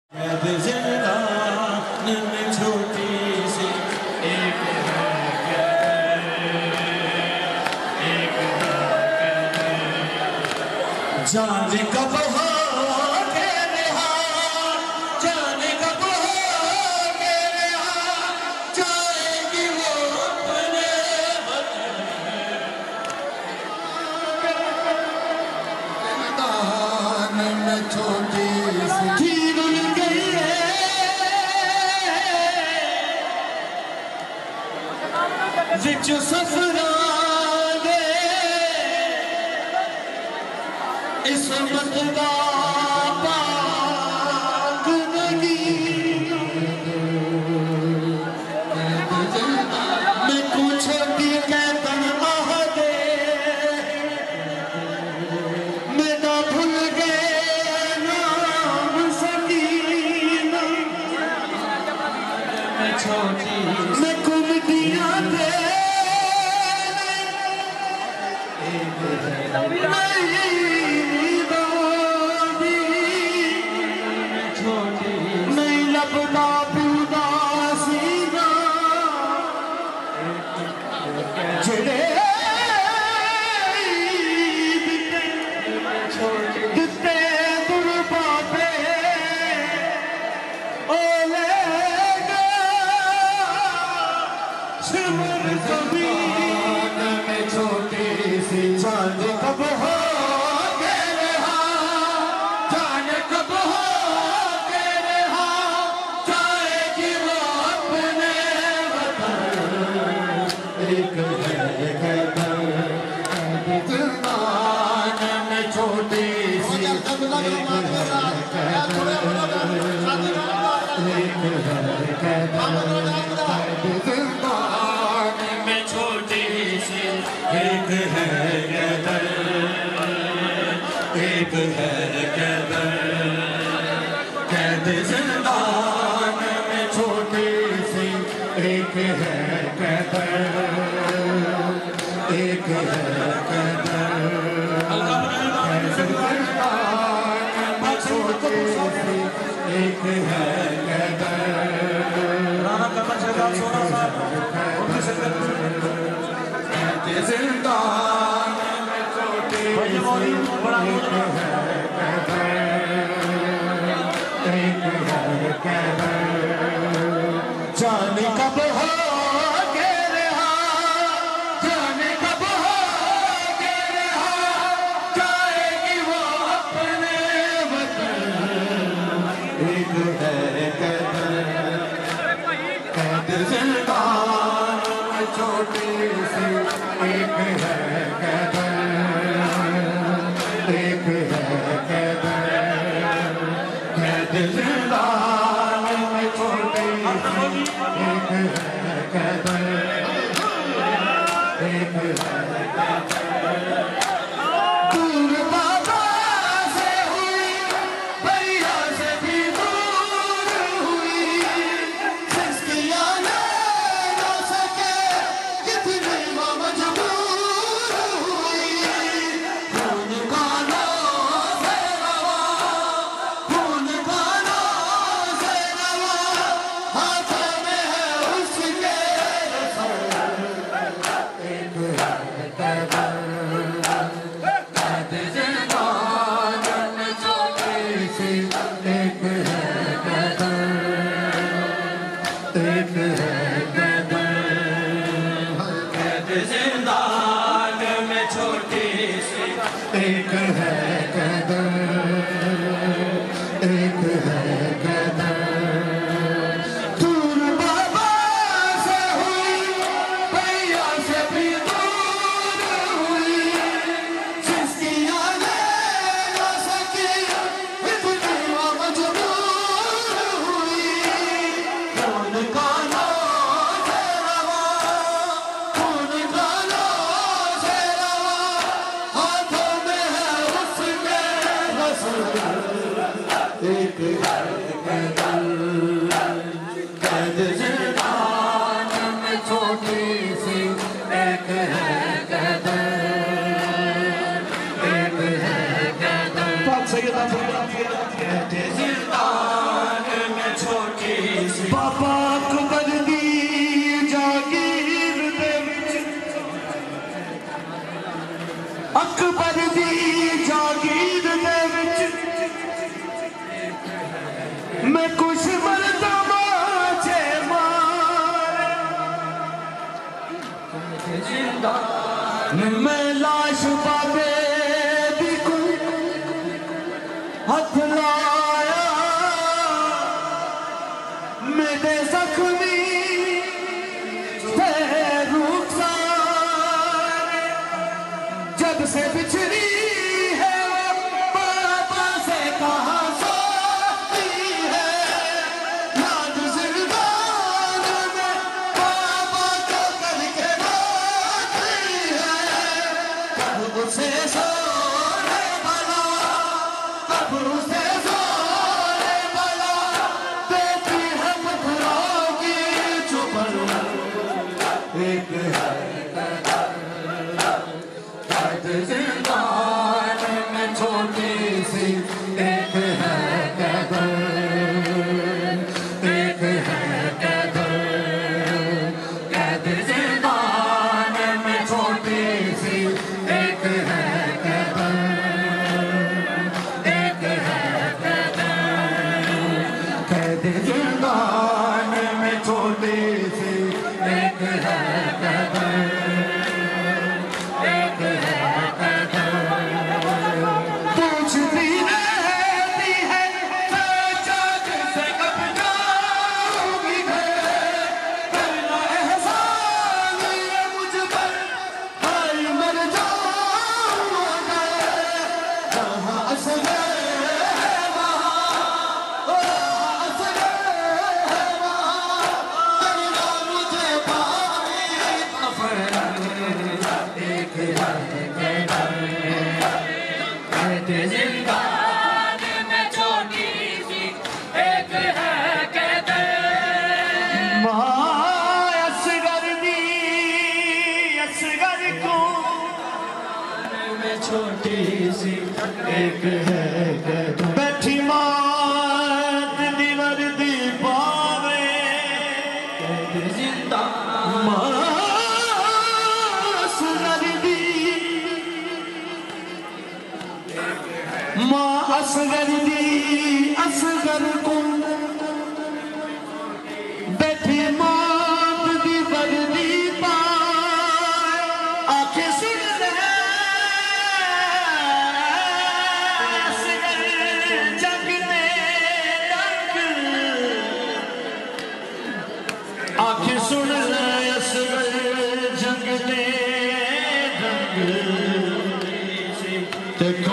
जाने कब हो के रहा, जाने कब हो के रहा, जाएगी वो अपने वतन में छोटी सी तीर उड़ गई है, विच सफरा इसमत दा पाक नगी मैं कुछ भी कहतन आह दे मैं ना भूल गए नाम सकीना मैं छोटी मैं घूमतियां दे जाने कब हो के रहा, जाने कब हो के रहा, जाएगी वो अपने वतन। एक है ज़िंदान में छोटी सी एक है कदर, एक है कदर, कैद ज़िंदान में छोटी सी एक है कदर, एक है कदर, कैद ज़िंदान में छोटी सी एक है कदर। राना करना चाहिए आप सोना साहब ज़िंदान में छोटी सी एक है कदर, एक है कदर। जाने कब हो के रहा, जाने कब हो के रहा, जाएगी वो अपने वतन। एक है कदर, कैद ज़िंदान में छोटी सी एक है कदर, एक है कदर, कैद ज़िंदान में छोटी सी एक है कदर, एक है कदर। दूर बाबा से हुई, भैया से भी दूर हुई, सिस्कियाँ ले ना सके कितने मजबूर हुई। खून गानों से रवा, खून गानों से रवा, हाथों में है उसके रसम। एक है कदर, कैद ज़िंदान में छोटी सी एक है कदर, एक है कदर, कैद ज़िंदान में छोटी सी एक है कदर, एक है कदर। दूर बाबा से हुई, भैया से भी दूर हुई, सिस्कियाँ ले ना सकी इतनी मजबूर हुई। खून गानों से रवा, खून गानों से रवा, हाथों में है उसके रस्म। एक है कदर, कैद ज़िंदान में छोटी सी एक है कदर, एक है कदर। कैद ज़िंदान अकबर दी जागीर दे विच मैं कुछ मरदा माचे मार मैं लाश बाबे दी कोई हाथ लाया मेरे जख्मी जब से बिछड़ी है बाबा से कहाँ सोती है याद जिंदान में बाबा को करके रोती है कब उसे सोने वाला कब उसे सोने वाला देती है पत्थरों की चुभन एक है जिंदान में छोटी सी एक है कदर एक है कदर कैद जिंदान में छोटी सी एक है कदर एक है कदर कैद जिंदान में छोटी सी एक है कदर जिंदान में छोटी सी एक है कदर असगर को में छोटी सी एक है कदर बैठी मात दी वर्दी पावे जिंदान असगर दी असगर को बैठी मात दी वर्दी पाए आंखें सुन रहे असगर जग में रंग आंखें सुन रहे असगर जग में रंग देखो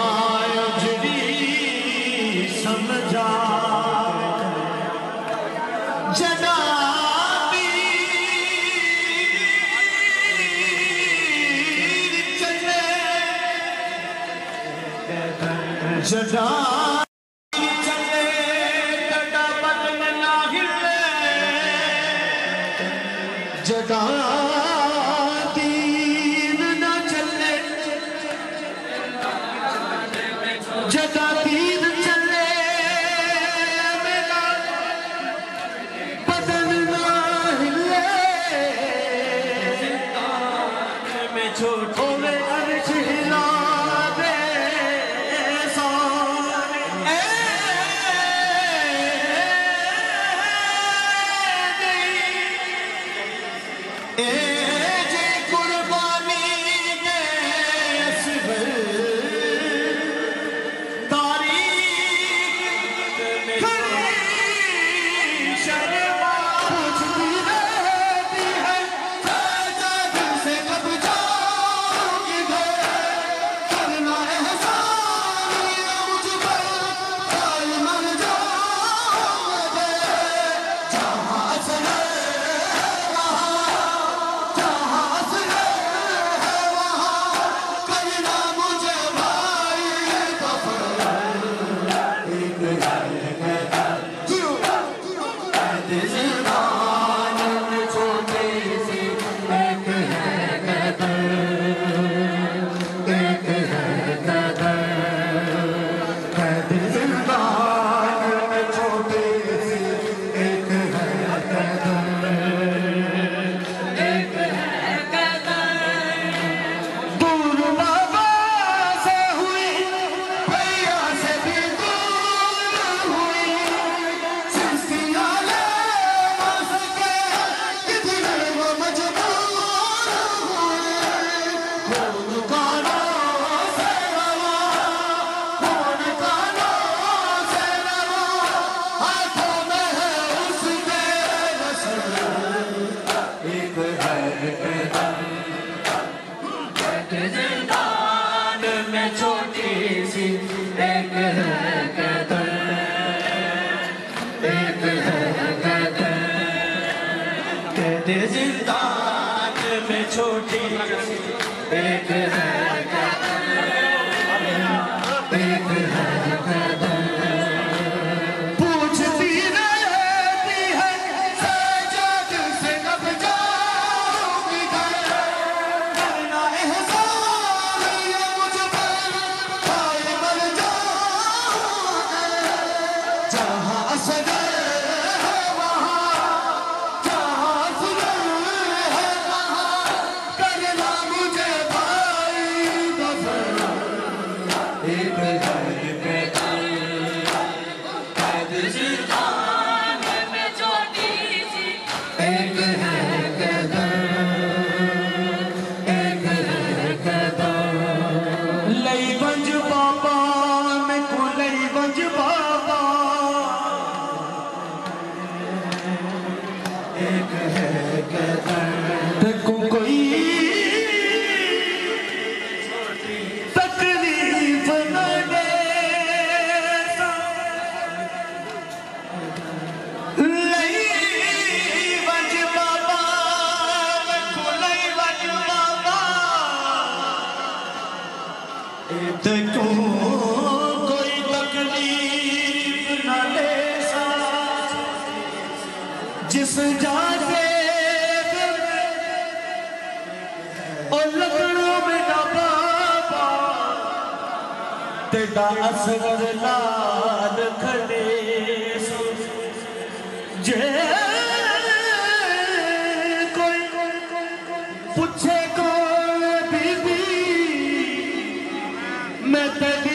जदा चले जदा बदन ना हिले जदा तीर ना चले जदा तीर चले मेरा बदन ना हिले में छोटी तारी में छोटी सी एक है कदर, एक है कदर। कहते जिंदान में छोटी सी एक है कदर, एक है कदर। पूछती रहती है सजद से कब जाऊंगी घर, करना एहसान ये मुझ पर, खाए मर जाऊंगा। जहाँ असगर है वहाँ, जहाँ असगर है वहाँ, करना मुझे भाई दफन। एक है जिंदान में छोटी सी एक है कदर, एक है कदर। लई बंज बाबा में को लई बंज बाबा, एक है कदर। देखो कोई तकलीफ न दे, लई बंज बाबा में को लई बंज बाबा, देखो कोई तकलीफ न ले सा, जिस जाते और लकड़ों में ना बाबा, तेरा असगर लाल खड़े सो। जे कोई पूछे कौन बीबी, मैं तेरे